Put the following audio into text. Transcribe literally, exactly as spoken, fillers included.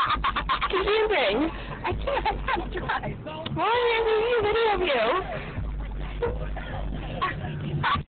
Confusing. I can't. I can't drive. Why are you video of you?